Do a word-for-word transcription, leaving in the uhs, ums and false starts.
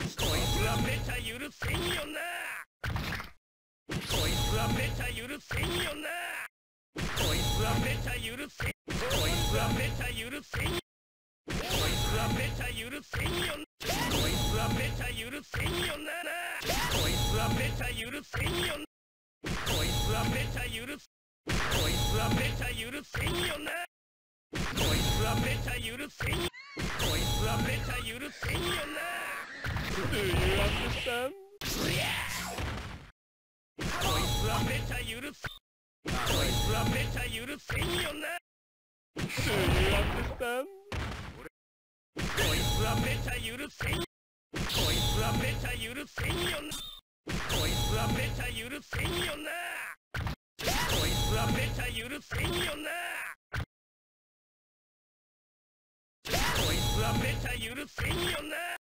こいつはめちゃ許せんよな。こいつはめちゃ許せんよな。こいつはめちゃ許せん。こいつはめちゃ許せん。こいつはめちゃ許せんよな。こいつはめちゃ許せんよな。こいつはめちゃ許せんよな。こいつはめちゃ許す。こいつはめちゃ許せんよな。こいつはめちゃ許せん。こいつはめちゃ許せんよな。Do you understand? こいつはめちゃ許す。こいつはめちゃ許せんよな。Do you understand? こいつはめちゃ許せん。こいつはめちゃ許せんよな。こいつはめちゃ許せんよな。こいつはめちゃ許せんよな。こいつはめちゃ許せんよな。